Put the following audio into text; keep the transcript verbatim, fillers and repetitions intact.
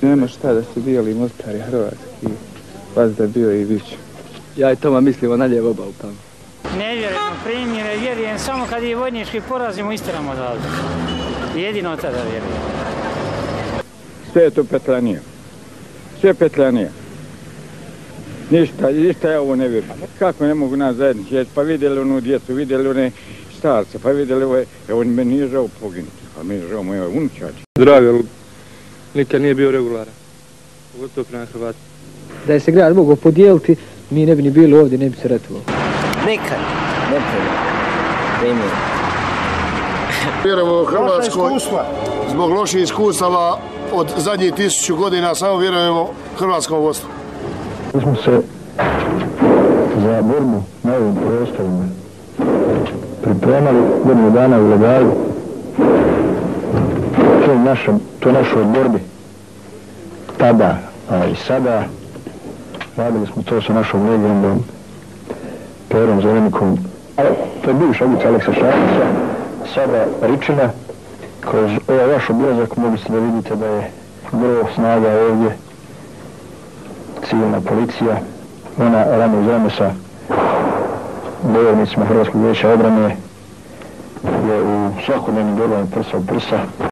Nema šta da se bijeli moskari hrvatski, vas da bio i više. Ja i Toma mislimo na lijevo obal tamo. Ne vjerujem u primjere, vjerujem samo kad je vojnički porazimo istiramo odavde. Jedino tada vjerujem. Sve je to petlanija. Sve petlanija. Ništa, ništa ja ovo ne vjerujem. Kako ne mogu nas zajednici jesti? Pa vidjeli onu djecu, vidjeli one starce, pa vidjeli ove, evo meni nije žao poginuti, a meni je žao moja unučači. Drago, ali nikad nije bio regularan. Pogotovo prema Hrvatima. Da je se grad mogao podijeliti, mi ne bi ni bili ovdje, ne bi se ratovalo. Nikad ne primjer. Vjerujemo u Hrvatskoj, zbog loših iskustava od zadnjih tisuću godina, samo vjerujemo hrvatskom vodstvu. Mi smo se za borbu na ovim prostorima pripremali godinu dana u legalu. To je našoj, to našoj borbi tada, a i sada. Radili smo to sa našom legendom Perom Zelenikom. To je bivša ulica Aleksa Šarića, sada Ričina. Kroz ovaj vaš obilazak mogli ste da vidite da je vrlo snaga ovdje, civilna policija. Ona rame uz rame sa bojovnicima Hrvatskog vijeća obrane je u svakodnevnim borbama prsa u prsa.